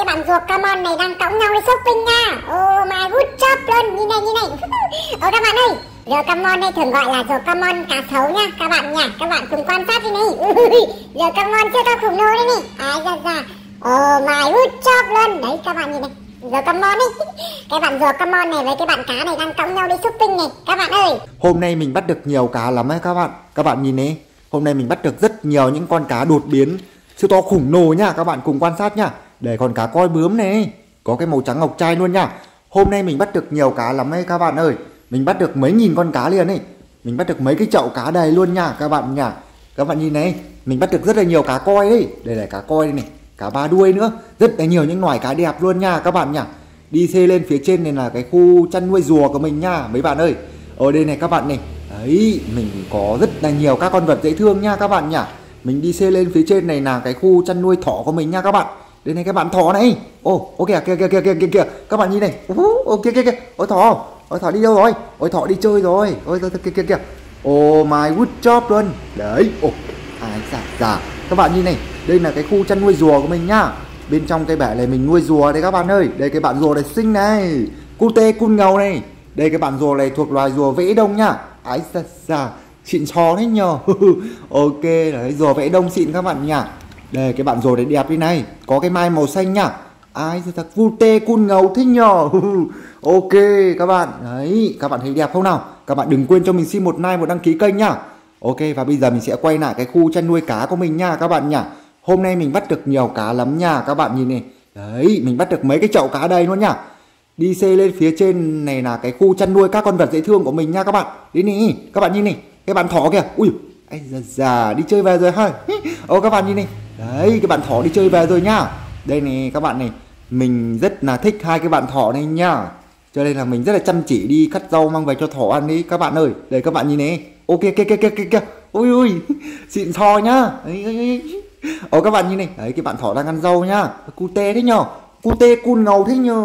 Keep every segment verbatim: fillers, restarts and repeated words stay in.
cái bạn ruột Camon này đang cõng nhau đi shopping nha. Oh my good job luôn, như này như này. Ồ các bạn ơi, ruột Camon đây thường gọi là ruột Camon cá sấu nha các bạn nha. Các bạn cùng quan sát đi này. Ruột Camon siêu to khủng lồ đây này. Ai da da. Oh my good job luôn. Đấy các bạn nhìn này. Ruột Camon ấy. Cái bạn ruột Camon này với cái bạn cá này đang cõng nhau đi shopping này các bạn ơi. Hôm nay mình bắt được nhiều cá lắm ấy các bạn. Các bạn nhìn này. Hôm nay mình bắt được rất nhiều những con cá đột biến siêu to khủng lồ nha. Các bạn cùng quan sát nha. Để còn cá coi bướm này, có cái màu trắng ngọc trai luôn nha. Hôm nay mình bắt được nhiều cá lắm ấy các bạn ơi. Mình bắt được mấy nghìn con cá liền ấy. Mình bắt được mấy cái chậu cá đầy luôn nha các bạn nha. Các bạn nhìn này, mình bắt được rất là nhiều cá coi đấy. Đây là cá coi đây này, cá ba đuôi nữa. Rất là nhiều những loài cá đẹp luôn nha các bạn nha. Đi xe lên phía trên này là cái khu chăn nuôi rùa của mình nha mấy bạn ơi. Ở đây này các bạn này. Đấy, mình có rất là nhiều các con vật dễ thương nha các bạn nha. Mình đi xe lên phía trên này là cái khu chăn nuôi thỏ của mình nha các bạn. Đây này các bạn, thỏ này. Ô, ô kìa kìa kìa kìa kìa kìa. Các bạn nhìn này. Ô kìa kìa kìa. Ôi thỏ. Ôi thỏ đi đâu rồi? Ôi thỏ đi chơi rồi. Ôi kìa kìa kìa. Oh my good job luôn. Đấy. Ồ, ai dạ dạ. Các bạn nhìn này, đây là cái khu chăn nuôi rùa của mình nhá. Bên trong cái bể này mình nuôi rùa đấy các bạn ơi. Đây cái bạn rùa này xinh này. Cute cun ngầu này. Đây cái bạn rùa này thuộc loài rùa vẽ đông nhá. Ai dạ dạ. Xịn xò đấy nhờ. Ok, đấy rùa vẽ đông xịn các bạn nhá. Đây cái bạn rùa đấy đẹp đi này, có cái mai màu xanh nhá. Ai thật cute cun ngầu thế nhờ. Ok các bạn, đấy các bạn thấy đẹp không nào? Các bạn đừng quên cho mình xin một like, một đăng ký kênh nhá. Ok, và bây giờ mình sẽ quay lại cái khu chăn nuôi cá của mình nha các bạn nhá. Hôm nay mình bắt được nhiều cá lắm nha các bạn nhìn này. Đấy, mình bắt được mấy cái chậu cá đây luôn nhá. Đi xe lên phía trên này là cái khu chăn nuôi các con vật dễ thương của mình nha các bạn. Đi này, các bạn nhìn này, cái bạn thỏ kìa. Ui, ai da da, đi chơi về rồi ha. Ô các bạn nhìn này. Đấy, cái bạn thỏ đi chơi về rồi nhá. Đây này các bạn này, mình rất là thích hai cái bạn thỏ này nhá. Cho nên là mình rất là chăm chỉ đi cắt rau mang về cho thỏ ăn đi các bạn ơi. Đây các bạn nhìn này. Ok kia kia kia kia kia. Ui ui, xịn sò nhá. Đấy. Ô các bạn nhìn này. Đấy cái bạn thỏ đang ăn rau nhá. Cute thế nhờ. Cute cun ngầu thế nhờ.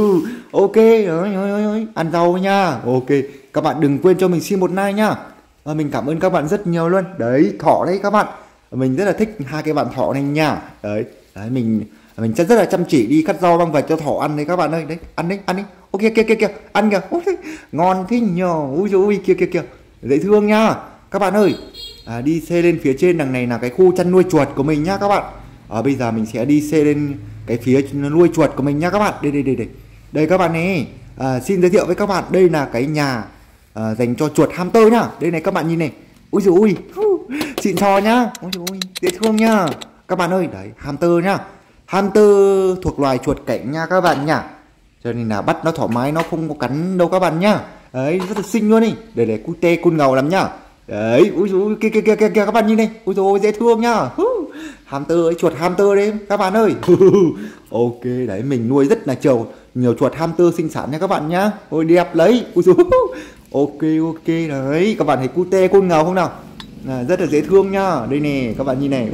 Ok, ơi ơi ơi, ăn rau nha. Ok, các bạn đừng quên cho mình xin một like nhá. À, mình cảm ơn các bạn rất nhiều luôn. Đấy, thỏ đấy các bạn. Mình rất là thích hai cái bạn thỏ này nha. Đấy, đấy mình mình rất là chăm chỉ đi cắt rau mang về cho thỏ ăn đấy các bạn ơi. Đấy, ăn đi, ăn đi. Ok kia kia kia, ăn kìa. Ôi, ngon thế nhờ. Ui dồi ôi, kia kia kia. Dễ thương nha. Các bạn ơi, à, đi xe lên phía trên đằng này là cái khu chăn nuôi chuột của mình nhá các bạn. À, bây giờ mình sẽ đi xe lên cái phía nuôi chuột của mình nhá các bạn. Đây đây đây đây. Đây các bạn này. À, xin giới thiệu với các bạn, đây là cái nhà à, dành cho chuột hamster nhá. Đây này các bạn nhìn này. Ui dồi ôi, xịn sò nhá. Ôi dồi ôi, dễ thương nhá. Các bạn ơi, đấy, hamster nhá. Hamster thuộc loài chuột cảnh nha các bạn nhá. Cho nên là bắt nó thoải mái, nó không có cắn đâu các bạn nhá. Đấy, rất là xinh luôn đi. Đây này, cute cun ngầu lắm nhá. Đấy, ui dồi ôi, kia kia kia kia các bạn nhìn này. Ui dồi ôi, dễ thương nhá. Hamster ấy, chuột hamster đấy các bạn ơi. Ok, đấy, mình nuôi rất là nhiều nhiều chuột hamster sinh sản nha các bạn nhá. Ôi đẹp lấy. Ui dồi. Ok ok đấy, các bạn thấy cute cun ngầu không nào? À, rất là dễ thương nhá. Đây nè, các bạn nhìn này.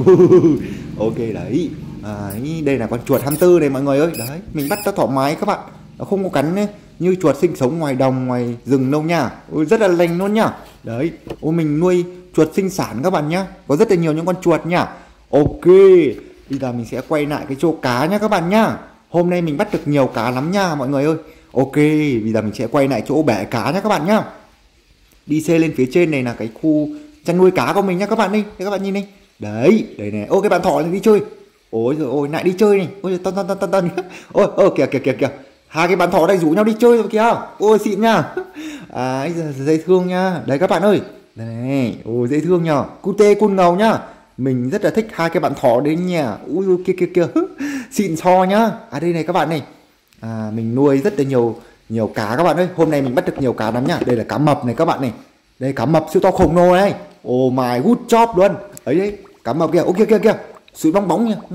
Ok đấy. À, đây là con chuột hamster này mọi người ơi. Đấy, mình bắt nó thoải mái các bạn. Nó không có cắn ấy, như chuột sinh sống ngoài đồng, ngoài rừng đâu nha. Ôi, rất là lành luôn nhá. Đấy, ôi mình nuôi chuột sinh sản các bạn nhá. Có rất là nhiều những con chuột nhá. Ok, bây giờ mình sẽ quay lại cái chỗ cá nhá các bạn nhá. Hôm nay mình bắt được nhiều cá lắm nha mọi người ơi. Ok, bây giờ mình sẽ quay lại chỗ bể cá nhá các bạn nhá. Đi xe lên phía trên này là cái khu chăn nuôi cá của mình nhá các bạn đi. Đây các bạn nhìn đi. Đấy, đây này. Ô cái bạn thỏ này đi chơi. Ôi giời ơi, lại đi chơi này. Ôi tân tân tân tân tân. Ôi ơ kìa kìa kìa kìa. Hai cái bạn thỏ đây rủ nhau đi chơi rồi kìa. Ôi xịn nha. À dễ thương nha. Đấy các bạn ơi. Đây này. Ôi dễ thương nhờ. Cute cun ngầu nhá. Mình rất là thích hai cái bạn thỏ đấy nha. Ui kia kia kia. Xịn so nhá. À đây này các bạn này. À mình nuôi rất là nhiều nhiều cá các bạn ơi. Hôm nay mình bắt được nhiều cá lắm nhá. Đây là cá mập này các bạn này. Đây cá mập siêu to khổng lồ này. Oh my good job luôn. Ấy đấy, cá mập kìa. Ok kia kìa. Sủi bong bóng nha.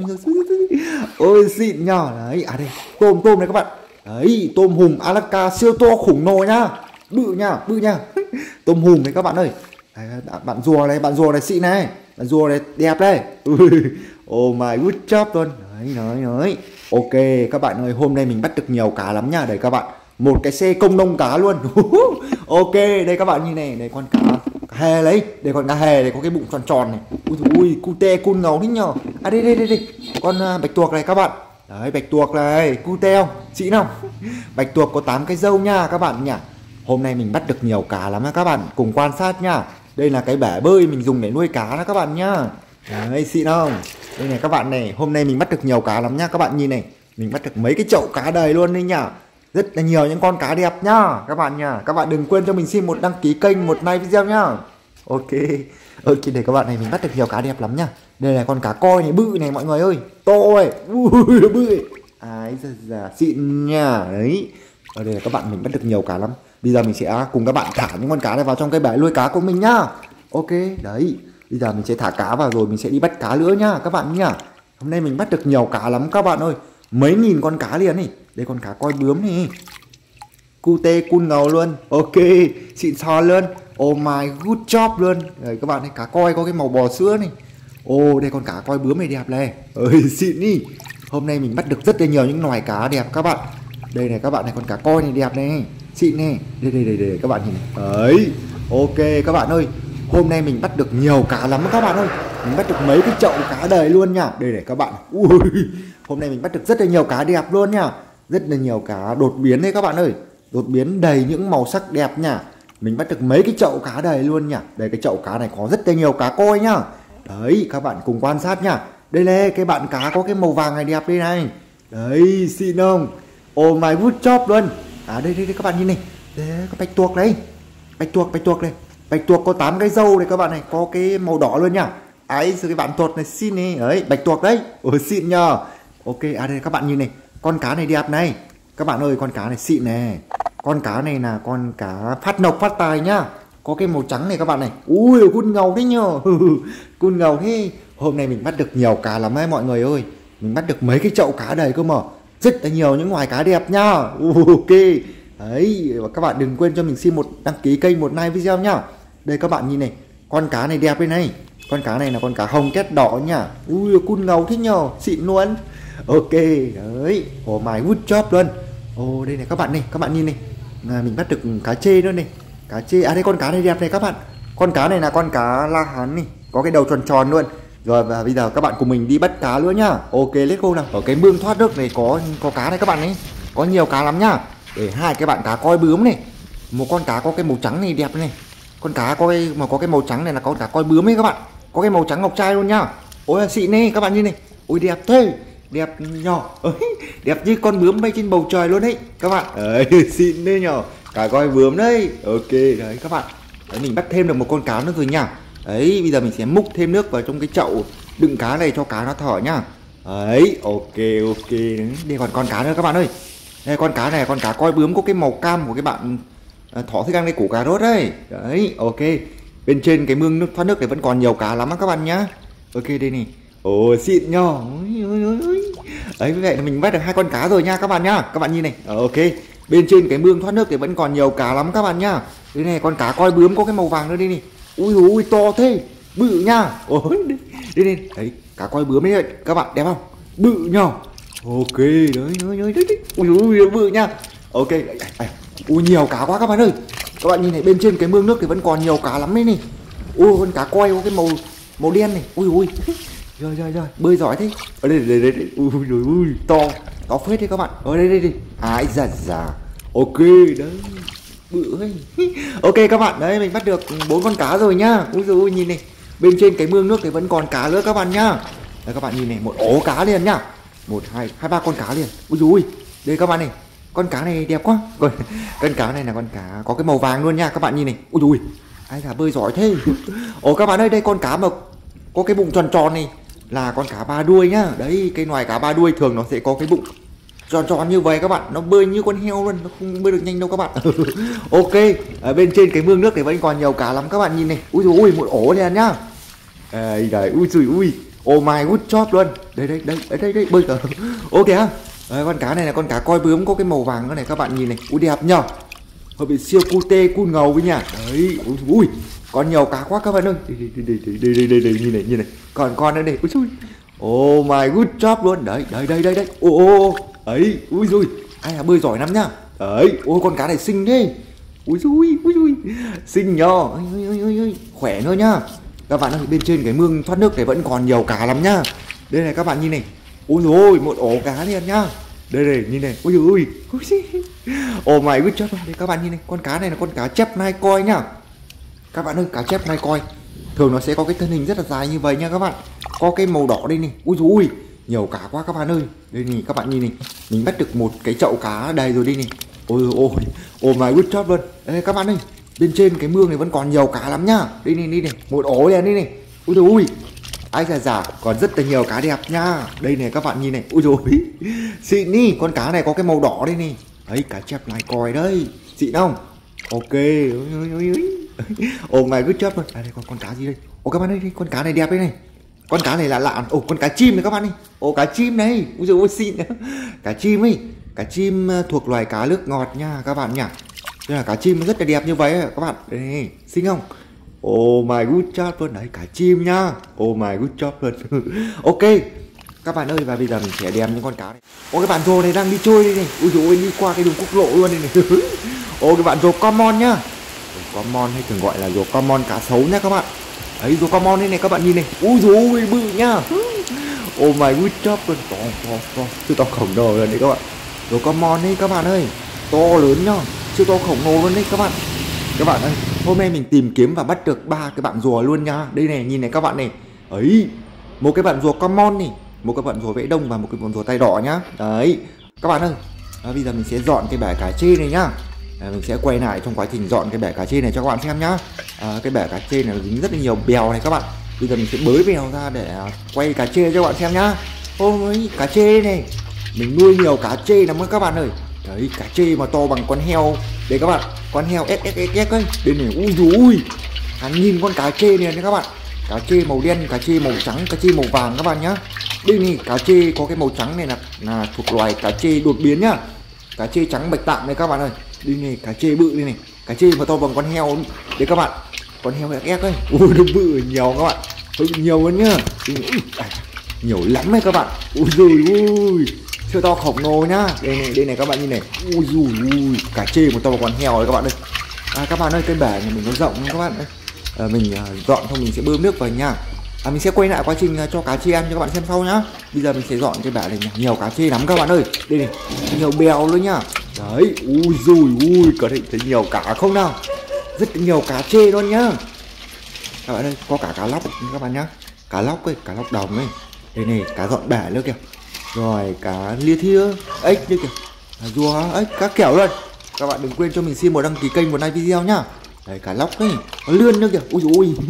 Ôi xịn nhờ. Đấy, à đây, tôm tôm này các bạn. Đấy, tôm hùm Alaska siêu to khủng lồ nhá. Bự nha, bự nha. Tôm hùm đấy các bạn ơi. Đấy, bạn rùa này, bạn rùa này xịn này. Bạn rùa này đẹp đây. Oh my good job luôn. Đấy, đấy, đấy. Ok các bạn ơi, hôm nay mình bắt được nhiều cá lắm nha. Đây các bạn, một cái xe công nông cá luôn. Ok, đây các bạn nhìn này, đây con cá, cá hề lấy. Đây con cá hề này có cái bụng tròn tròn này. Ui ui, cute cun ngầu thế nhờ. À đây đây đây đây. Con uh, bạch tuộc này các bạn. Đấy, bạch tuộc này, cu teo, xịn không? Bạch tuộc có tám cái râu nha các bạn nhỉ. Hôm nay mình bắt được nhiều cá lắm á các bạn, cùng quan sát nha. Đây là cái bể bơi mình dùng để nuôi cá đó các bạn nhá. Đấy, xịn không? Đây này các bạn này, hôm nay mình bắt được nhiều cá lắm nhá các bạn nhìn này. Mình bắt được mấy cái chậu cá đầy luôn đấy nhá. Rất là nhiều những con cá đẹp nhá các bạn nhá. Các bạn đừng quên cho mình xin một đăng ký kênh, một like video nhá. Ok. Ok, để các bạn này mình bắt được nhiều cá đẹp lắm nhá. Đây là con cá coi này, bự này mọi người ơi. To ơi. Ui, bự. Ai da da, xịn nha. Đấy. Ở đây là các bạn mình bắt được nhiều cá lắm. Bây giờ mình sẽ cùng các bạn thả những con cá này vào trong cái bể nuôi cá của mình nhá. Ok, đấy. Bây giờ mình sẽ thả cá vào rồi mình sẽ đi bắt cá nữa nhá các bạn nhá. Hôm nay mình bắt được nhiều cá lắm các bạn ơi. Mấy nghìn con cá liền này. Đây con cá coi bướm này. Cute cool ngầu luôn. Ok, xịn sò luôn. Oh my good job luôn. Đây các bạn này, cá coi có cái màu bò sữa này. Ồ, đây con cá coi bướm này đẹp này. Ơi xịn đi. Hôm nay mình bắt được rất là nhiều những loài cá đẹp các bạn. Đây này các bạn này, con cá coi này đẹp này. Xịn này. Đây đây đây đây các bạn nhìn này. Đấy. Ok các bạn ơi. Hôm nay mình bắt được nhiều cá lắm các bạn ơi. Mình bắt được mấy cái chậu cá đầy luôn nha. Đây này các bạn. Ui, hôm nay mình bắt được rất là nhiều cá đẹp luôn nha. Rất là nhiều cá đột biến đấy các bạn ơi. Đột biến đầy những màu sắc đẹp nha. Mình bắt được mấy cái chậu cá đầy luôn nha. Đây cái chậu cá này có rất là nhiều cá coi nhá. Đấy các bạn cùng quan sát nha. Đây này cái bạn cá có cái màu vàng này đẹp đây này. Đấy xịn không? Oh my good job luôn. À đây đây, đây các bạn nhìn này. Đây có bạch tuộc đấy. Bạch tuộc bạch tuộc này. Bạch tuộc có tám cái râu này các bạn này, có cái màu đỏ luôn nha. Ấy cái bạn tuột này xịn này. Đấy bạch tuộc đấy. Ôi xịn nhờ. Ok, à đây các bạn nhìn này. Con cá này đẹp này. Các bạn ơi, con cá này xịn này. Con cá này là con cá phát lộc phát tài nhá. Có cái màu trắng này các bạn này. Ui, cun ngầu thế nhờ. Cun ngầu thế. Hôm nay mình bắt được nhiều cá lắm ấy mọi người ơi. Mình bắt được mấy cái chậu cá đầy cơ mà. Rất là nhiều những loài cá đẹp nhá. Ok. Đấy, và các bạn đừng quên cho mình xin một đăng ký kênh, một like video nhá. Đây các bạn nhìn này. Con cá này đẹp đây này. Con cá này là con cá hồng két đỏ nhá. Ui, cun ngầu thế nhờ. Xịn luôn. Ok, đấy. Oh my good job luôn. Ồ, đây này các bạn này, các bạn nhìn này. À, mình bắt được cá chê nữa này. Cá chê, à đây con cá này đẹp này các bạn. Con cá này là con cá La Hán này. Có cái đầu tròn tròn luôn. Rồi và bây giờ các bạn cùng mình đi bắt cá nữa nhá. Ok, let's go nào. Ở cái mương thoát nước này có có cá này các bạn ấy. Có nhiều cá lắm nhá. Để hai cái bạn cá coi bướm này. Một con cá có cái màu trắng này đẹp này. Con cá có cái mà có cái màu trắng này là con cá coi bướm ấy các bạn. Có cái màu trắng ngọc trai luôn nhá. Ôi xịn này các bạn nhìn này. Ôi đẹp thế. Đẹp nhỏ. Đẹp như con bướm bay trên bầu trời luôn đấy các bạn. Đấy, xịn đấy nhỏ. Cá coi bướm đấy. Ok, đấy các bạn. Đấy, mình bắt thêm được một con cá nữa rồi nha. Đấy, bây giờ mình sẽ múc thêm nước vào trong cái chậu đựng cá này cho cá nó thở nhá. Đấy, ok ok. Đây còn con cá nữa các bạn ơi. Đây con cá này, con cá coi bướm có cái màu cam của cái bạn à, thỏ thức ăn cái củ cà rốt đấy. Đấy, ok. Bên trên cái mương nước thoát nước này vẫn còn nhiều cá lắm á các bạn nhá. Ok đây này. Ồ xịn nhỏ. Đấy, như vậy là mình bắt được hai con cá rồi nha các bạn nhá. Các bạn nhìn này. Ok. Bên trên cái mương thoát nước thì vẫn còn nhiều cá lắm các bạn nhá. Đây này, con cá coi bướm có cái màu vàng nữa đây này. Ui ui to thế. Bự nha. Ôi đây, đây này. Đấy, cá coi bướm đấy các bạn, đẹp không? Bự nhỏ. Ok, đấy đấy đấy đấy. Ui ui bự nha. Ok. Ui nhiều cá quá các bạn ơi. Các bạn nhìn này, bên trên cái mương nước thì vẫn còn nhiều cá lắm đấy này. Ui con cá coi có cái màu màu đen này. Ui ui. Rồi rồi rồi, bơi giỏi thế. Ở đây đây đây, đây. Ui ui ui to, to phết đấy các bạn. Ở đây đây đây. Ai da da. Ok đấy. Bự ấy. Ok các bạn, đấy mình bắt được bốn con cá rồi nhá. Ui giời ơi nhìn này. Bên trên cái mương nước thì vẫn còn cá nữa các bạn nhá. Đây các bạn nhìn này, một ổ cá liền nhá. Một hai hai ba con cá liền. Ui giời ơi. Đây các bạn này. Con cá này đẹp quá. Rồi, con cá này là con cá có cái màu vàng luôn nha các bạn nhìn này. Ui giời ơi. Ai là bơi giỏi thế. Ồ các bạn ơi, đây con cá mà có cái bụng tròn tròn này là con cá ba đuôi nhá. Đấy, cái loài cá ba đuôi thường nó sẽ có cái bụng tròn tròn như vậy các bạn. Nó bơi như con heo luôn, nó không bơi được nhanh đâu các bạn. Ok, ở bên trên cái mương nước thì vẫn còn nhiều cá lắm các bạn nhìn này. Ui dồi ui, một ổ liền nhá. Đây đây, ui dồi ui. Oh my good job luôn. Đây đây đây, đây đây, đây bơi cả. Ok ha. Đấy, con cá này là con cá coi bướm có cái màu vàng nữa này các bạn nhìn này. Ui đẹp nhờ. Hơi bị siêu cute, cool ngầu với nha. Đấy, ui ui. Còn nhiều cá quá các bạn ơi. Đây đây đây đây đây đây, đây nhìn này, nhìn này. Còn con nữa này. Ui xui. Oh my good job luôn. Đấy, đây đây đây đây. Ô ô. Ấy, ui giời. Ai là bơi giỏi lắm nhá. Đấy, ôi con cá này xinh thế. Ui giời, ui giời. Xinh nhờ. Ôi ôi ôi ôi. Khỏe nữa nhá. Các bạn ơi, bên trên cái mương thoát nước này vẫn còn nhiều cá lắm nhá. Đây này các bạn nhìn này. Ui rồi một ổ cá liền nhá. Đây đây nhìn này. Ui ui. Ồ mày good job. Đây các bạn nhìn này, con cá này là con cá chép nai coi nhá. Các bạn ơi, cá chép nai coi thường nó sẽ có cái thân hình rất là dài như vậy nha các bạn. Có cái màu đỏ đây này. Ui ui, nhiều cá quá các bạn ơi. Đây này các bạn nhìn này, mình bắt được một cái chậu cá đầy rồi đi này. Ôi ôi, ồ mày good job luôn. Đây các bạn ơi, bên trên cái mương này vẫn còn nhiều cá lắm nhá. Đây này, đi này, một ổ này, đi này. Ui ui, ai già già, còn rất là nhiều cá đẹp nha. Đây này các bạn nhìn này. Ui rồi, xịn đi, con cá này có cái màu đỏ đây này. Đấy, cá chép nai coi đây, xịn không? Ok. Ồ mày good job luôn. À đây con con cá gì đây? Ồ các bạn ơi, con cá này đẹp đây này. Con cá này lạ lạ. Ồ con cá chim này các bạn ơi. Ồ cá chim này. Ui dồi ôi xịn. Cá chim ấy, cá chim thuộc loài cá nước ngọt nha các bạn nhỉ. Đây là cá chim rất là đẹp như vậy các bạn. Đây này, xinh không? Oh my good job luôn. Đấy cá chim nhá. Oh my good job luôn. Ok các bạn ơi, và bây giờ mình sẽ đem những con cá này. Ô cái bạn rồ này đang đi chơi đây này. Ui dồi ôi, đi qua cái đường quốc lộ luôn đây này. Ô cái bạn rồ common nhá. Rồ common hay thường gọi là rồ common cá sấu nhá các bạn. Đấy rồ common đây này các bạn nhìn này. Ui dồi ôi bự nhá. Oh my good job luôn. To to to, siêu to khổng lồ luôn đấy các bạn. Rồ common đấy các bạn ơi, to lớn nhá, siêu to khổng lồ luôn đấy các bạn. Các bạn ơi, hôm nay mình tìm kiếm và bắt được ba cái bạn rùa luôn nha. Đây này, nhìn này các bạn này. Ấy, một cái bạn rùa common này, một cái bạn rùa vẽ đông và một cái bạn rùa tay đỏ nhá. Đấy, các bạn ơi. Đó, bây giờ mình sẽ dọn cái bể cá chê này nhá. À, mình sẽ quay lại trong quá trình dọn cái bể cá chê này cho các bạn xem nhá. À, cái bể cá chê này nó dính rất là nhiều bèo này các bạn. Bây giờ mình sẽ bới bèo ra để quay cá chê cho các bạn xem nhá. Ôi, cá chê này, mình nuôi nhiều cá chê lắm các bạn ơi. Đấy, cá chê mà to bằng con heo. Đây các bạn, con heo ép ép ép ép ấy. Đây này, ui dồi ui, hàng nghìn con cá chê này các bạn. Cá chê màu đen, cá chê màu trắng, cá chê màu vàng các bạn nhá. Đây này, cá chê có cái màu trắng này là, là thuộc loài cá chê đột biến nhá. Cá chê trắng bạch tạng này các bạn ơi. Đây này, cá chê bự đây này, cá chê mà to bằng con heo. Đấy các bạn, con heo ép ép ấy. Ui nó bự nhiều các bạn, bự nhiều luôn nhá. Ui, nhiều lắm đấy các bạn. Ui dồi ui, siêu to khổng lồ nhá. Đây này, đây này các bạn nhìn này. Ui dồi ui, cá chê một to bằng con heo đấy các bạn ơi. À, các bạn ơi, cái bể này mình nó rộng các bạn ơi. À, mình uh, dọn xong mình sẽ bơm nước vào nha. À, mình sẽ quay lại quá trình uh, cho cá chê ăn cho các bạn xem sau nhá. Bây giờ mình sẽ dọn cái bể này, nhiều cá chê lắm các bạn ơi. Đây này, nhiều bèo luôn nhá. Đấy, ui dồi ui, có thể thấy nhiều cá không nào? Rất nhiều cá chê luôn nhá. Các bạn ơi, có cả cá lóc các bạn nhá. Cá lóc ấy, cá lóc đồng ấy. Đây này, cá dọn bể nữa kìa. Rồi cá lia thia, ếch nữa kìa. Cá rùa, ếch, cá kẻo luôn. Các bạn đừng quên cho mình xin một đăng ký kênh, một like video nhá. Đấy, cá lóc ấy, có lươn nữa kìa. Ui dồi ôi.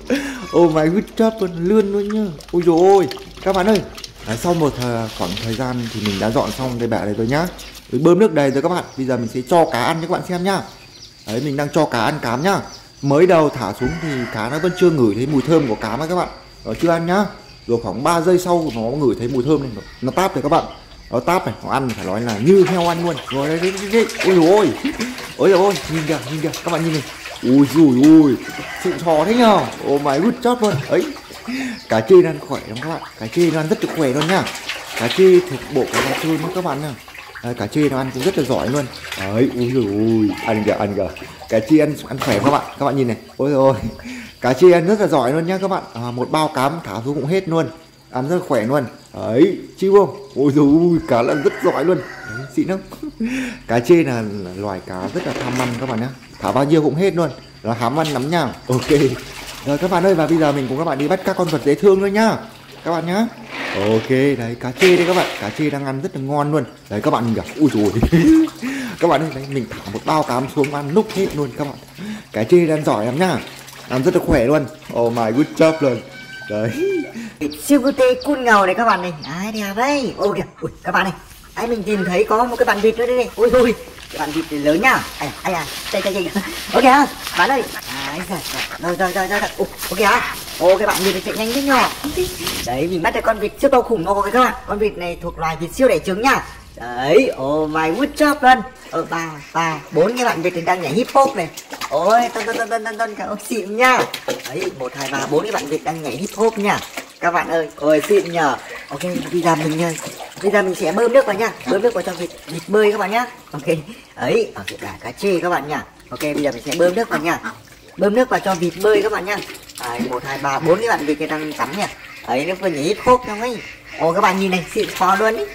Oh my good job luôn, lươn luôn nhá. Ui dồi ôi, các bạn ơi. Đấy, sau một thời, khoảng thời gian thì mình đã dọn xong cái bể này rồi nhá. Mình bơm nước đầy rồi các bạn. Bây giờ mình sẽ cho cá ăn cho các bạn xem nhá. Đấy, mình đang cho cá ăn cám nhá. Mới đầu thả xuống thì cá nó vẫn chưa ngửi thấy mùi thơm của cám ấy các bạn. Nó chưa ăn nhá. Rồi khoảng ba giây sau nó ngửi thấy mùi thơm này, nó, nó táp rồi các bạn. Nó táp này, nó ăn phải nói là như heo ăn luôn. Rồi đây, đây, đây, đây. Ôi dồi ôi. Ôi dồi ôi, nhìn kìa, nhìn kìa, các bạn nhìn này. Ui dồi ôi, xịn sò thế nhờ. Oh my good job luôn. Ấy, cá chê nó ăn khỏe lắm các bạn. Cá chê nó ăn rất là khỏe luôn nhá. Cá chê thuộc bộ cá da trơn các bạn nha. Đấy, cá chê nó ăn cũng rất là giỏi luôn. Đấy, ui dồi ôi, ăn kìa, ăn kìa. Cá chê ăn ăn khỏe các bạn. Các bạn nhìn này. Ôi dồi ôi, cá chê ăn rất là giỏi luôn nhá các bạn. À, một bao cám thả xuống cũng hết luôn. Ăn rất là khỏe luôn. Đấy, chịu không? Ôi dồi ôi, cá ăn rất giỏi luôn. Đấy, xịn không? Cá chê là, là loài cá rất là tham ăn các bạn nhá. Thả bao nhiêu cũng hết luôn. Nó hám ăn lắm nha. Ok. Rồi các bạn ơi, và bây giờ mình cùng các bạn đi bắt các con vật dễ thương thôi nhá. Các bạn nhá. Ok, đấy cá chê đây các bạn. Cá chê đang ăn rất là ngon luôn. Đấy các bạn nhìn kìa. Ui dồi. Các bạn ơi, đấy, mình thả một bao cám xuống ăn núc hết luôn các bạn. Cá chê đang giỏi lắm nhá. Ăn rất là khỏe luôn. Oh my good job luôn. Đấy. Siêu cute cun ngầu này các bạn này. Đấy đẹp đấy. Ôi kìa. Ui các bạn này. Đấy mình tìm thấy có một cái bạn vịt nữa đây này. Ui ui. Cái bạn vịt này lớn nhá. Ai ai à. Đây đây đây. Ok ha. Bạn ơi. Đấy rồi rồi rồi rồi. Ui, ok ha. Ô cái bạn vịt này chạy nhanh thế nhỏ. Đấy mình bắt được con vịt siêu to khủng lồ các bạn. Con vịt này thuộc loài vịt siêu đẻ trứng nhá. Đấy, oh my good job luôn. Ờ ba ba bốn cái bạn vịt này đang nhảy hip hop này. Ôi tân tân tân tân tân tân cả ông xịn nhá. Đấy một hai ba bốn cái bạn vịt đang nhảy hip hop nha. Các bạn ơi, ôi xịn nhờ. Ok, bây giờ mình bây giờ mình sẽ bơm nước vào nha. Bơm nước vào cho vịt vịt bơi các bạn nhá. Ok. Ấy, ở cái cá chê các bạn nhá. Ok, bây giờ mình sẽ bơm nước vào nha. Bơm nước vào cho vịt bơi các bạn nhá. Đấy, một hai ba bốn cái bạn vịt này đang tắm nha. Ấy nó vừa nhảy hip hop không ấy. Ồ các bạn nhìn này, xịn xò luôn ý.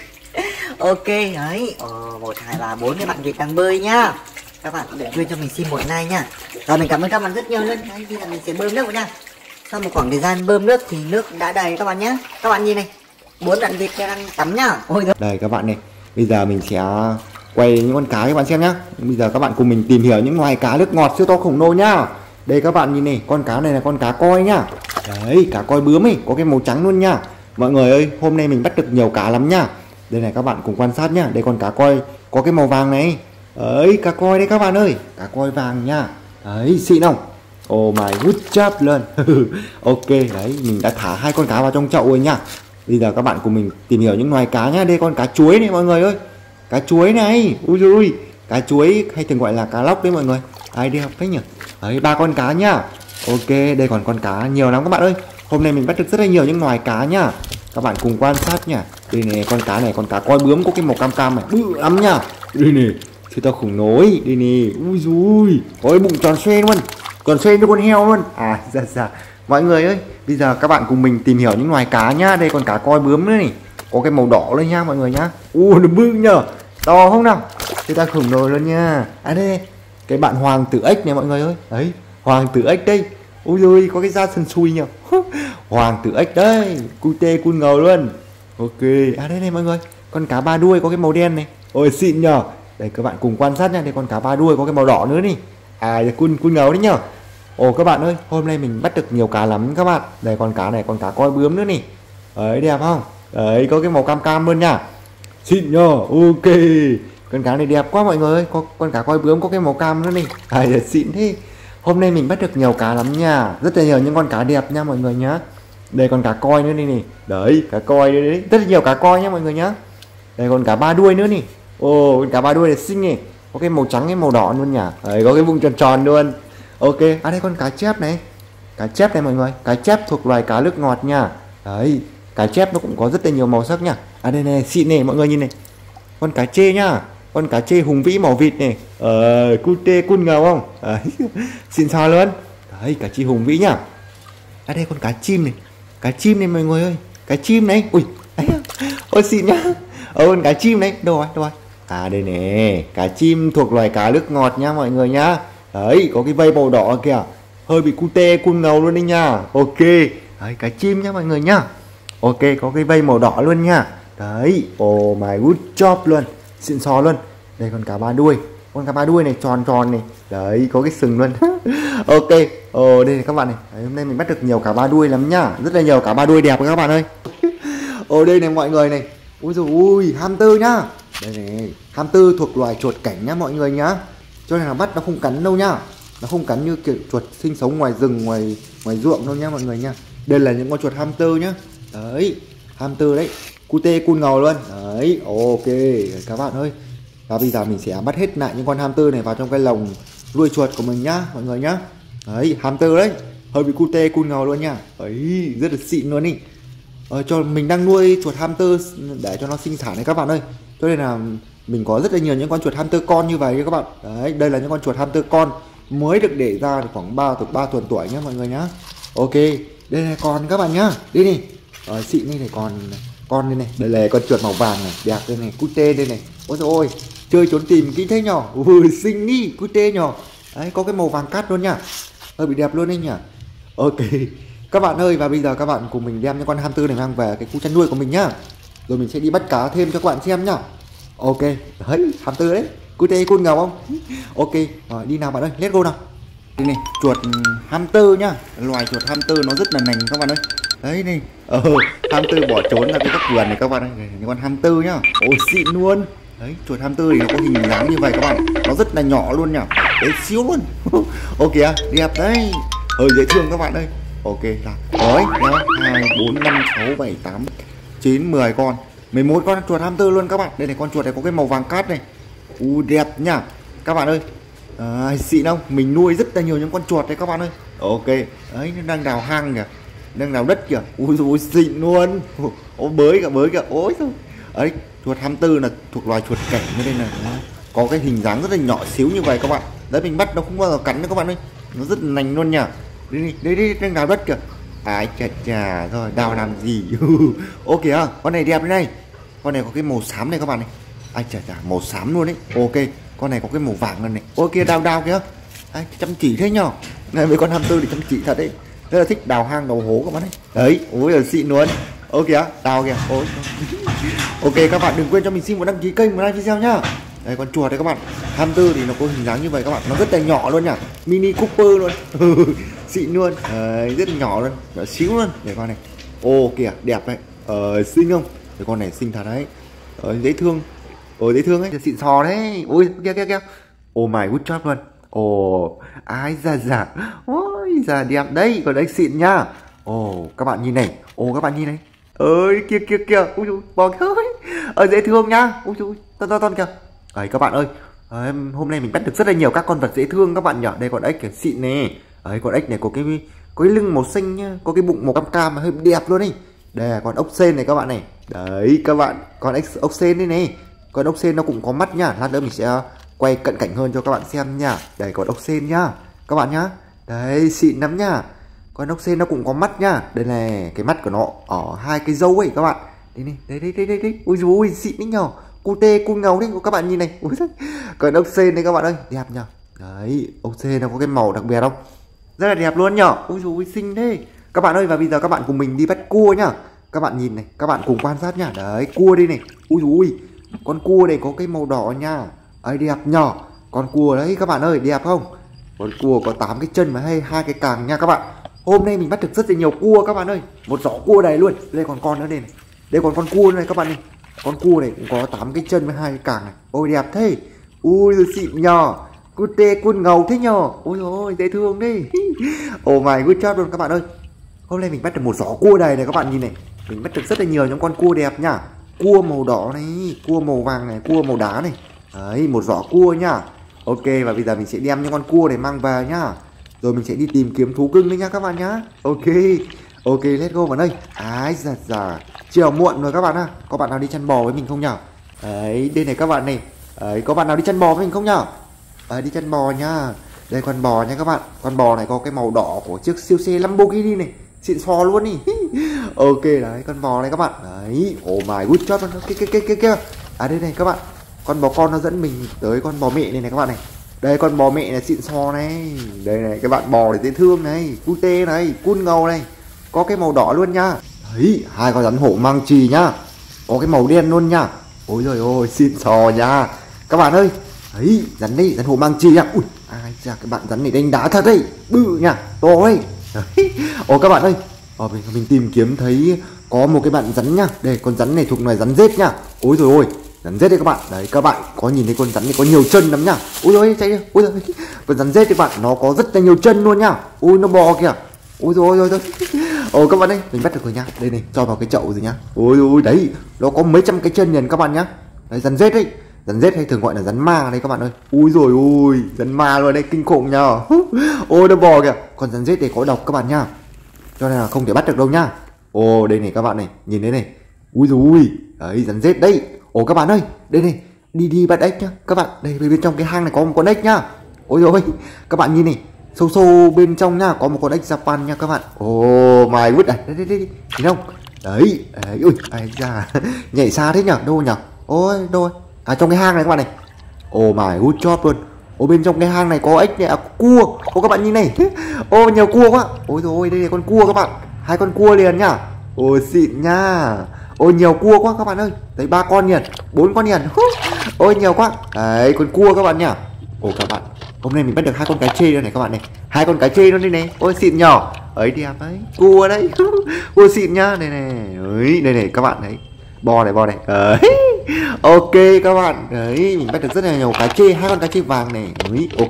Ok đấy. Ồ, một hai ba bốn cái bạn vịt đang bơi nhá. Các bạn đừng quên cho mình xin một like nha. Rồi mình cảm ơn các bạn rất nhiều luôn. Đấy, bây giờ mình sẽ bơm nước vào nha. Sau một khoảng thời gian bơm nước thì nước đã đầy các bạn nhé. Các bạn nhìn này, bốn bạn vịt đang tắm nhá. Ôi giời. Đây các bạn này, bây giờ mình sẽ quay những con cá các bạn xem nhá. Bây giờ các bạn cùng mình tìm hiểu những loài cá nước ngọt siêu to khủng lồ nhá. Đây các bạn nhìn này, con cá này là con cá coi nhá. Đấy, cá coi bướm ấy, có cái màu trắng luôn nhá. Mọi người ơi, hôm nay mình bắt được nhiều cá lắm nhá. Đây này các bạn cùng quan sát nhá. Đây con cá coi có cái màu vàng này. Đấy, cá coi đấy các bạn ơi, cá coi vàng nhá. Đấy, xịn không? Oh my good job luôn. Ok, đấy, mình đã thả hai con cá vào trong chậu rồi nhá. Bây giờ các bạn cùng mình tìm hiểu những loài cá nhá. Đây con cá chuối này mọi người ơi. Cá chuối này, ui ui, cá chuối hay thường gọi là cá lóc đấy mọi người. Ai đi học đấy nhỉ? Đấy, ba con cá nhá. Ok, đây còn con cá nhiều lắm các bạn ơi. Hôm nay mình bắt được rất là nhiều những loài cá nhá. Các bạn cùng quan sát nhá. Đây này, con cá này, con cá coi bướm có cái màu cam cam này, bự lắm nhá. Đây này, siêu to khủng nối. Đây này, ui dui, có cái bụng tròn xoe luôn, tròn xoe như con heo luôn. À, dạ dạ. Mọi người ơi, bây giờ các bạn cùng mình tìm hiểu những loài cá nhá. Đây con cá coi bướm nữa này, có cái màu đỏ lên nha mọi người nhá. U nó bự nhờ, to không nào? Siêu to khủng nồi luôn nha. À đây, cái bạn hoàng tử ếch này mọi người ơi. Đấy, hoàng tử ếch đây. Ôi giời, có cái da sần sùi nhờ. Hoàng tử ếch đấy, cute cool ngầu luôn. Ok, à đây này mọi người, con cá ba đuôi có cái màu đen này. Ôi xịn nhờ. Đây các bạn cùng quan sát nha, đây con cá ba đuôi có cái màu đỏ nữa đi. À cool cool ngầu đấy nhờ. Ồ các bạn ơi, hôm nay mình bắt được nhiều cá lắm các bạn. Đây con cá này, con cá coi bướm nữa nè. Đấy đẹp không? Đấy có cái màu cam cam luôn nha. Xịn nhờ. Ok. Con cá này đẹp quá mọi người ơi, có con cá coi bướm có cái màu cam nữa nè. À xịn thế. Hôm nay mình bắt được nhiều cá lắm nha. Rất là nhiều những con cá đẹp nha mọi người nhá. Đây con cá coi nữa đi nè. Đấy, cá coi đấy, đấy. Rất là nhiều cá coi nhá mọi người nhá. Đây con cá ba đuôi nữa nè. Ồ, con cá ba đuôi này xinh nè. Có cái màu trắng cái màu đỏ luôn nhỉ. Đấy, có cái bụng tròn tròn luôn. Ok, à đây con cá chép này. Cá chép này mọi người, cá chép thuộc loài cá nước ngọt nha. Đấy, cá chép nó cũng có rất là nhiều màu sắc nha. À đây này, xịn này mọi người nhìn này. Con cá chê nhá. Con cá chê hùng vĩ màu vịt này. Ờ, cute cool ngầu không? Đấy, xịn xò luôn. Đấy, cá chê hùng vĩ nhá. À đây con cá chim này. Cá chim này mọi người ơi. Cá chim này. Ui, đấy. Ôi xịn nhá. Ờ, con cá chim này. Đâu rồi, đâu rồi? À đây nè, cá chim thuộc loài cá nước ngọt nha mọi người nhá. Đấy, có cái vây màu đỏ kìa. Hơi bị cute cool ngầu luôn đấy nha. Ok. Đấy, cá chim nhá mọi người nhá. Ok, có cái vây màu đỏ luôn nha. Đấy, oh my good job luôn. Xịn xò luôn. Đây con cá ba đuôi. Con cá ba đuôi này tròn tròn này. Đấy, có cái sừng luôn. Ok. Ồ, đây này các bạn này. Đấy, hôm nay mình bắt được nhiều cá ba đuôi lắm nhá. Rất là nhiều cá ba đuôi đẹp các bạn ơi. Ồ, đây này mọi người này. Ui dồi ui, hamster nhá. Đây này, hamster thuộc loài chuột cảnh nhá mọi người nhá. Cho nên là bắt nó không cắn đâu nhá. Nó không cắn như kiểu chuột sinh sống ngoài rừng, ngoài ngoài ruộng đâu nhá mọi người nhá. Đây là những con chuột hamster nhá. Đấy, hamster đấy. Cute cool ngầu luôn. Đấy, ok các bạn ơi. Và bây giờ mình sẽ bắt hết lại những con hamster này vào trong cái lồng nuôi chuột của mình nhá mọi người nhá. Đấy, hamster đấy. Hơi bị cute cool ngầu luôn nha. Ấy, rất là xịn luôn đi. Ờ, cho mình đang nuôi chuột hamster để cho nó sinh sản này các bạn ơi. Cho nên là mình có rất là nhiều những con chuột hamster con như vậy các bạn. Đấy, đây là những con chuột hamster con mới được để ra được khoảng ba tuần ba tuần tuổi nhá mọi người nhá. Ok, đây là con các bạn nhá. Đi đi. Ờ, xịn đây này, còn con đây này. Đây là con chuột màu vàng này, đẹp đây này, cute đây này. Ôi trời ơi, chơi trốn tìm kinh thế nhỏ. Ui xinh đi, cute nhỏ. Đấy, có cái màu vàng cát luôn nha. Hơi bị đẹp luôn đấy nhỉ. Ok. Các bạn ơi, và bây giờ các bạn cùng mình đem những con hamster này mang về cái khu chăn nuôi của mình nhá. Rồi mình sẽ đi bắt cá thêm cho các bạn xem nhá. Ok, đấy, hamster đấy. Cute cool ngầu không? Ok, rồi đi nào bạn ơi, let's go nào. Đây này, chuột hamster nhá. Loài chuột hamster nó rất là nành các bạn ơi. Đấy này, ờ, hamster bỏ trốn ra cái góc vườn này các bạn ơi. Này, những con hamster nhá. Ôi xịn luôn. Đấy, chuột hamster thì nó có hình dáng như vậy các bạn. Nó rất là nhỏ luôn nhá. Đấy, xíu luôn. Ok, đẹp đấy. Hơi dễ thương các bạn ơi. Ok, là đấy, hai, bốn, năm, sáu, bảy, tám, chín, mười con, mười một con chuột hamster luôn các bạn. Đây này, con chuột này có cái màu vàng cát này. U đẹp nhá. Các bạn ơi. À, xịn không? Mình nuôi rất là nhiều những con chuột đấy các bạn ơi. Ok, đấy, nó đang đào hang kìa. Đang đào đất kìa. Ui dồi xịn luôn. Ô bới cả bới kìa. Ôi thôi. Ấy, chuột hamster là thuộc loài chuột cảnh như đây này. Có cái hình dáng rất là nhỏ xíu như vậy các bạn. Đấy, mình bắt nó không bao giờ cắn nữa các bạn ơi. Nó rất là nành luôn nhỉ. Đây đi, đây đi, đang đào đất kìa. Ai chà chà, rồi đào làm gì? Ô kìa, con này đẹp đấy này. Con này có cái màu xám này các bạn này. Ai chà chà, màu xám luôn đấy. Ok, con này có cái màu vàng luôn này. Ô kìa, đào đào kìa. Ai, chăm chỉ thế nhở. Này mấy con hamster thì chăm chỉ thật đấy. Rất là thích đào hang đào hố các bạn ấy. Đấy, ôi là xịn luôn. Ô kìa, đào kìa. Ôi. Ok, các bạn đừng quên cho mình xin một đăng ký kênh, một like video nhá. Đây con chuột đấy các bạn. Hamster thì nó có hình dáng như vậy các bạn. Nó rất là nhỏ luôn nhá. Mini Cooper luôn. Xịn luôn. Đấy, rất là nhỏ luôn. Nhỏ xíu luôn. Để con này. Ô kìa, đẹp đấy. Ờ, xinh không? Cái con này xinh thật đấy. Ờ, dễ thương. Ồ, dễ thương ấy. Xịn sò đấy. Ôi, kia kia kia. Oh my good job luôn. Ồ, ai da da. Ôi, da đẹp đấy. Còn đấy xịn nhá. Ồ, các bạn nhìn này. Ồ, các bạn nhìn này. Ơi, kia kia kia. Ui dồi, bò ơi. Ờ, dễ thương nhá. Ui dồi, to to to kìa. Đấy, các bạn ơi. Đấy, hôm nay mình bắt được rất là nhiều các con vật dễ thương các bạn nhỉ. Đây con ếch kìa, xịn nè. Đấy, con ếch này có cái có cái lưng màu xanh nhá, có cái bụng màu cam cam mà hơi đẹp luôn đi. Đây là con ốc sên này các bạn này. Đấy các bạn, con ếch ốc sên đây này. Con ốc sên nó cũng có mắt nhá. Lát nữa mình sẽ quay cận cảnh hơn cho các bạn xem nha. Đây con ốc sên nhá. Các bạn nhá. Đấy xịn lắm nhá. Con ốc sên nó cũng có mắt nhá. Đây này, cái mắt của nó ở hai cái râu ấy các bạn. Đây này, đây đây đây đây đây. Ui dồi ôi xịn đấy nhờ. Cu tê cu ngầu đấy các bạn nhìn này. Ui giời. Con ốc sên đấy các bạn ơi, đẹp nhờ. Đấy, ốc sên nó có cái màu đặc biệt không? Rất là đẹp luôn nhở. Ui dồi ôi xinh thế. Các bạn ơi, và bây giờ các bạn cùng mình đi bắt cua nhá. Các bạn nhìn này, các bạn cùng quan sát nhá. Đấy, cua đây này. Ui dồi ôi, con cua này có cái màu đỏ nha. Ấy đẹp nhở. Con cua đấy các bạn ơi, đẹp không? Con cua có tám cái chân và hay hai cái càng nha các bạn. Hôm nay mình bắt được rất là nhiều cua các bạn ơi. Một giỏ cua đầy luôn. Đây còn con nữa đây này. Đây còn con cua này các bạn này. Con cua này cũng có tám cái chân với hai cái càng này. Ôi đẹp thế. Ui rồi xịn nhờ. Cút tê cút ngầu thế nhờ. Ôi ôi dễ thương đi. Oh my good job luôn các bạn ơi. Hôm nay mình bắt được một giỏ cua đầy này các bạn nhìn này. Mình bắt được rất là nhiều những con cua đẹp nhá. Cua màu đỏ này, cua màu vàng này, cua màu đá này. Đấy, một giỏ cua nhá. Ok, và bây giờ mình sẽ đem những con cua này mang về nhá. Rồi mình sẽ đi tìm kiếm thú cưng đấy nhá các bạn nhá. Ok. Ok, let's go bạn ơi. Ái giật già. Chiều muộn rồi các bạn ạ. Có bạn nào đi chăn bò với mình không nhở? Đấy, đây này các bạn này. Đấy, có bạn nào đi chăn bò với mình không nhở? Đấy, đi chăn bò nha. Đây con bò nha các bạn. Con bò này có cái màu đỏ của chiếc siêu xe Lamborghini này. Xịn sò luôn đi. Ok đấy, con bò này các bạn. Đấy, oh my good job. Kia kia kia kia. À đây này các bạn. Con bò con nó dẫn mình tới con bò mẹ này này các bạn này. Đây con bò mẹ này xịn sò này. Đây này các bạn, bò này dễ thương này, cu tê này, cun ngầu này. Có cái màu đỏ luôn nha. Đấy, hai con rắn hổ mang chì nhá. Có cái màu đen luôn nha. Ôi giời ơi, xịn sò nha. Các bạn ơi. Đấy, rắn đây, rắn hổ mang chì nha. Ui, ai cha, cái bạn rắn này đánh đá thật đấy. Bự nha, to ấy. Ồ các bạn ơi. Ờ, mình, mình tìm kiếm thấy có một cái bạn rắn nha. Đây, con rắn này thuộc loài rắn rết nha. Ôi rồi ôi, rắn rết đây các bạn. Đấy, các bạn có nhìn thấy con rắn này có nhiều chân lắm nhá. Ôi ôi, chạy đi. Ôi rồi. Con rắn rết các bạn, nó có rất là nhiều chân luôn nhá. Ôi nó bò kìa. Ôi rồi ôi rồi. Ồ các bạn ơi, mình bắt được rồi nha. Đây này, cho vào cái chậu rồi nhá. Ôi ôi đấy, nó có mấy trăm cái chân liền các bạn nhá. Đấy, rắn rết đấy. Rắn rết hay thường gọi là rắn ma đây các bạn ơi. Ui rồi ôi, rắn ma luôn đây, kinh khủng nhờ. Ôi nó bò kìa. Còn rắn rết này có độc các bạn nha. Cho nên là không thể bắt được đâu nhá. Ồ đây này các bạn này, nhìn đấy này. Ui rồi ui, đấy rắn rết đấy. Ồ các bạn ơi, đây này, đi đi bắt ếch nhá. Các bạn, đây bên trong cái hang này có một con ếch nhá. Ôi rồi các bạn nhìn này, sâu sâu bên trong nhá, có một con ếch Japan nha các bạn. Ồ my god, đây đây đây, đây. Nhìn không? Đấy, đấy ui, ai da. Nhảy xa thế nhở, đâu nhở? Ôi đâu? À trong cái hang này các bạn này. Oh my good job luôn. Ô bên trong cái hang này có ếch này, à, cua. Ô các bạn nhìn này. Ô nhiều cua quá. Ôi rồi đây là con cua các bạn. Hai con cua liền nhá. Ôi xịn nha. Ôi nhiều cua quá các bạn ơi. Đấy ba con liền, bốn con liền. Ôi nhiều quá. Đấy con cua các bạn nhá. Ồ các bạn, hôm nay mình bắt được hai con cá chê đây này các bạn này. Hai con cá chê luôn đây này. Ôi xịn nhỏ. Ấy đẹp đấy. Cua đấy. Cua xịn nhá. Đây này. Đấy, đây này các bạn đấy. Bò này, bò này. Đấy. Ok các bạn. Đấy, mình bắt được rất là nhiều cá chê, hai con cá chê vàng này. Đấy, ok.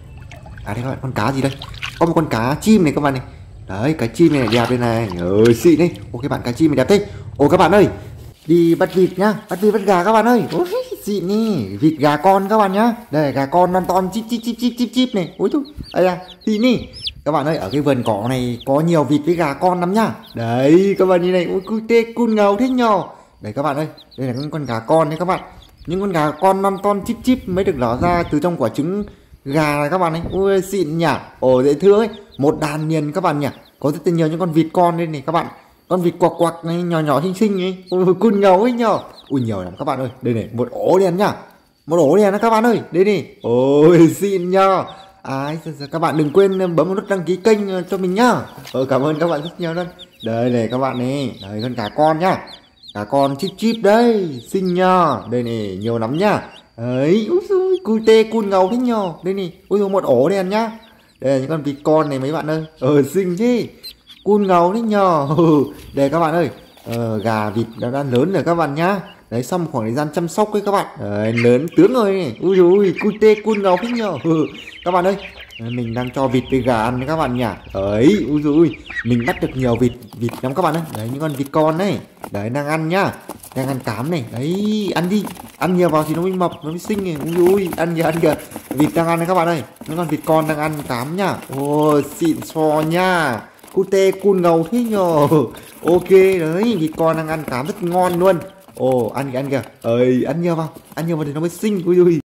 À đây các bạn, con cá gì đây? Có một con cá chim này các bạn này. Đấy, cá chim này đẹp đây này. Ơi xịn đấy. Ok bạn, cá chim này đẹp thế. Ồ các bạn ơi, đi bắt vịt nhá, bắt vịt bắt gà các bạn ơi. Ôi xịn nè, vịt gà con các bạn nhá. Đây gà con non ton chip chip chip chip chip chip này. Ôi thôi, đây à, xịn nè. Các bạn ơi, ở cái vườn cỏ này có nhiều vịt với gà con lắm nhá. Đấy, các bạn nhìn này, ôi cu tê cun ngầu thế nhờ. Đấy các bạn ơi, đây là những con gà con đấy các bạn. Những con gà con non ton chip chip mới được nở ra từ trong quả trứng Gà này các bạn ấy, ui xịn nhỉ. Ồ dễ thương ấy, một đàn liền các bạn nhỉ. Có rất nhiều những con vịt con đây này các bạn. Con vịt quặc quặc này, nhỏ nhỏ xinh xinh ấy. Ui cun ngầu ấy nhờ. Ui nhiều lắm các bạn ơi. Đây này, một ổ đen nhá. Một ổ đen đó các bạn ơi. Đây này. Ôi xịn nhờ. À, các bạn đừng quên bấm nút đăng ký kênh cho mình nhá. Ờ, cảm ơn các bạn rất nhiều luôn. Đây này các bạn này. Đây con cá con nhá. Cá con chip chip đấy. Xinh nhờ. Đây này, nhiều lắm nhá. Đấy, úi xui, cui tê cun ngầu thế nhờ. Đây này, ui dồi, một ổ đen nhá. Đây là những con vịt con này mấy bạn ơi. Ờ, xinh chứ. Cun ngầu thế nhờ. Đây các bạn ơi. Ờ, gà vịt đã, đã lớn rồi các bạn nhá. Đấy, xong khoảng thời gian chăm sóc ấy các bạn. Đấy, lớn tướng rồi này. Ui dồi, cui tê cun ngầu thế nhờ. Các bạn ơi, mình đang cho vịt với gà ăn đấy các bạn nhỉ. Đấy, ui dồi, mình bắt được nhiều vịt vịt lắm các bạn ơi. Đấy, những con vịt con đấy. Đấy, đang ăn nhá. Đang ăn cám này. Đấy, ăn đi. Ăn nhiều vào thì nó mới mập, nó mới xinh này. Ui dồi, ăn kìa, ăn kìa. Vịt đang ăn đấy các bạn ơi. Những con vịt con đang ăn cám nhá. Ồ, xịn xò nha. Cute cun ngầu thế nhờ. Ok, đấy, vịt con đang ăn cám rất ngon luôn. Ồ, ăn kìa, ăn kìa. Ơi, ăn nhiều vào. Ăn nhiều vào thì nó mới xinh. Ui dồi.